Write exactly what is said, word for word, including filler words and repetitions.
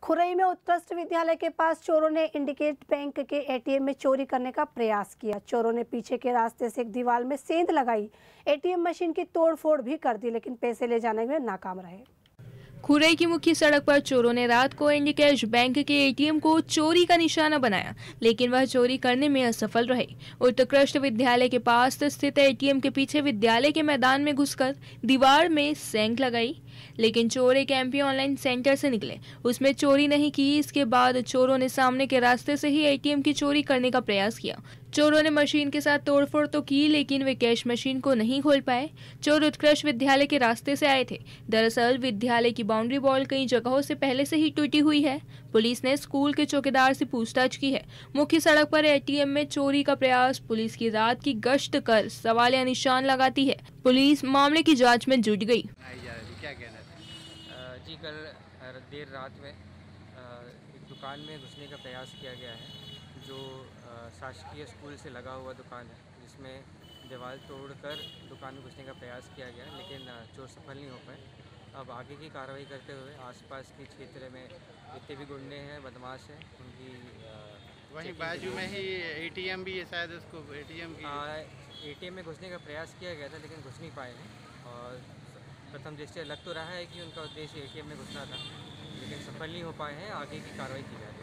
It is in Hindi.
खुरई में उत्कृष्ट विद्यालय के पास चोरों ने इंडिकेट बैंक के एटीएम में चोरी करने का प्रयास किया। चोरों ने पीछे के रास्ते से एक दीवार में सेंध लगाई, एटीएम मशीन की तोड़फोड़ भी कर दी, लेकिन पैसे ले जाने में नाकाम रहे। खुरई की मुख्य सड़क पर चोरों ने रात को इंडिकेश बैंक के एटीएम को चोरी का निशाना बनाया, लेकिन वह चोरी करने में असफल रहे। उत्कृष्ट विद्यालय के पास स्थित एटीएम के पीछे विद्यालय के मैदान में घुसकर दीवार में सेंध लगाई, लेकिन चोर एक एमपी ऑनलाइन सेंटर से निकले, उसमें चोरी नहीं की। इसके बाद चोरों ने सामने के रास्ते से ही एटीएम की चोरी करने का प्रयास किया। चोरों ने मशीन के साथ तोड़फोड़ तो की, लेकिन वे कैश मशीन को नहीं खोल पाए। चोर उत्कृष्ट विद्यालय के रास्ते से आए थे। दरअसल विद्यालय की बाउंड्री वॉल कई जगहों से पहले से ही टूटी हुई है। पुलिस ने स्कूल के चौकीदार से पूछताछ की है। मुख्य सड़क पर एटीएम में चोरी का प्रयास पुलिस की रात की गश्त कर सवालिया निशान लगाती है। पुलिस मामले की जाँच में जुट गई। क्या कहना था? जी कल देर रात में एक दुकान में घुसने का प्रयास किया गया है, जो शासकीय स्कूल से लगा हुआ दुकान है, जिसमें दीवार तोड़कर दुकान में घुसने का प्रयास किया गया, लेकिन चोर सफल नहीं हो पाए। अब आगे की कार्रवाई करते हुए आसपास के क्षेत्र में जितने भी गुंडे हैं, बदमाश हैं, उनकी वहीं बाजू में ही एटीएम भी है, शायद उसको एटीएम की एटीएम में घुसने का प्रयास किया गया था, लेकिन घुस नहीं पाए हैं। और प्रथम दृष्टया लग तो रहा है कि उनका उद्देश्य एटीएम में घुसना था, लेकिन सफल नहीं हो पाए हैं। आगे की कार्रवाई की जाए।